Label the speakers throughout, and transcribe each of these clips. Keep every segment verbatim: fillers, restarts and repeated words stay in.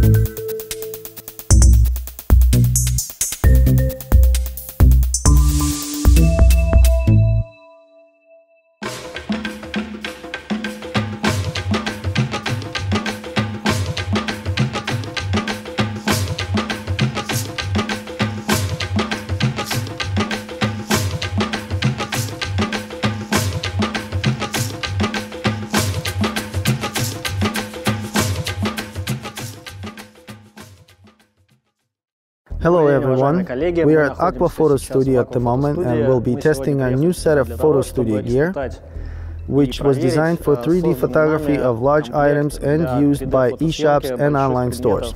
Speaker 1: Hello everyone, we are at Aqua Photo Studio at the moment and will be testing our new set of Photo Studio gear, which was designed for three D photography of large items and used by e-shops and online stores.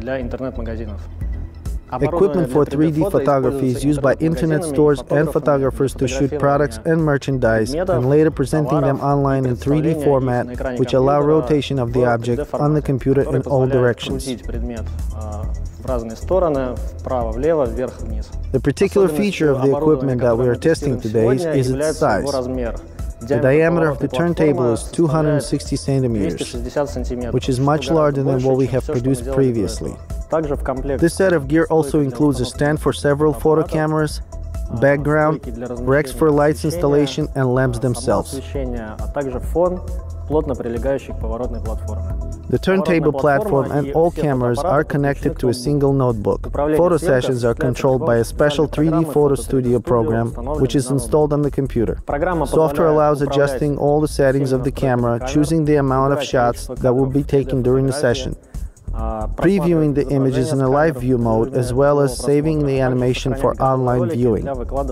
Speaker 1: Equipment for three D photography is used by internet stores and photographers to shoot products and merchandise and later presenting them online in three D format, which allow rotation of the object on the computer in all directions. The particular feature of the equipment that we are testing today is its size. The diameter of the turntable is two hundred sixty centimeters, which is much larger than what we have produced previously. This set of gear also includes a stand for several photo cameras, background, racks for lights installation, and lamps themselves. The turntable platform and all cameras are connected to a single notebook. Photo sessions are controlled by a special three D Photo Studio program, which is installed on the computer. Software allows adjusting all the settings of the camera, choosing the amount of shots that will be taken during the session, previewing the images in a live view mode, as well as saving the animation for online viewing.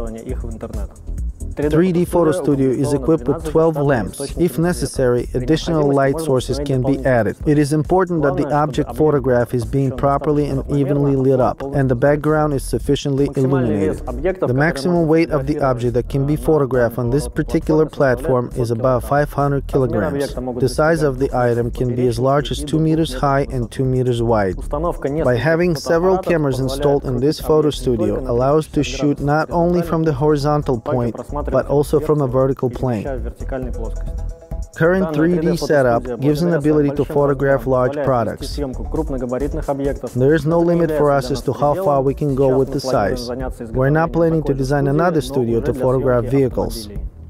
Speaker 1: three D Photo Studio is equipped with twelve lamps. If necessary, additional light sources can be added. It is important that the object photograph is being properly and evenly lit up, and the background is sufficiently illuminated. The maximum weight of the object that can be photographed on this particular platform is about five hundred kilograms. The size of the item can be as large as two meters high and two meters wide. By having several cameras installed in this photo studio allows to shoot not only from the horizontal point, but also from a vertical plane. Current three D setup gives an ability to photograph large products. There is no limit for us as to how far we can go with the size. We're not planning to design another studio to photograph vehicles.